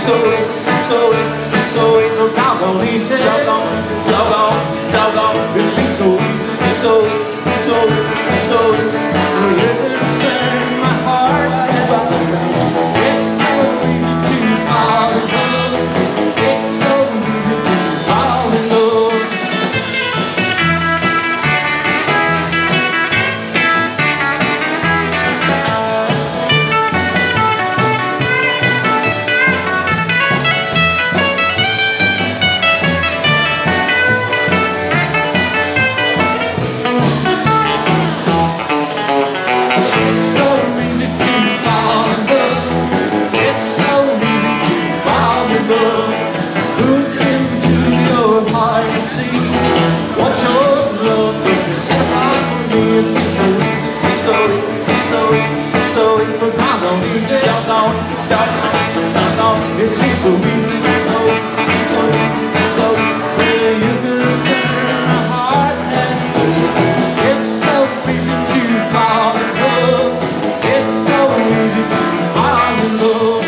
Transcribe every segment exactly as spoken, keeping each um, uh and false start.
so easy, seems so easy, seems so easy. So doggone easy, doggone easy, doggone, doggone. It seems so easy, seems so easy, seems so easy, seems so easy. Well, you're concerned, my heart has been. It's so easy to fall in love. It's so easy to fall in love. It seems so easy, so easy, so easy, so easy. When you're concerned, my heart has moved. It's so easy to fall in love. It's so easy to fall in love.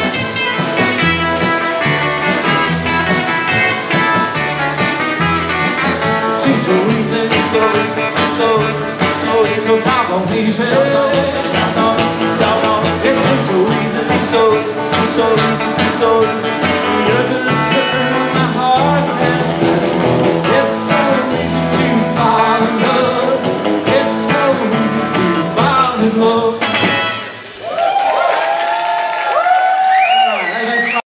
It seems so easy, seems so easy, seems so easy, so easy. So doggone easy, doggone, doggone. It seems so easy, seems so easy, seems so easy, seems so easy. You're concerned, my heart has been. It's so easy to fall in love. It's so easy to fall in love.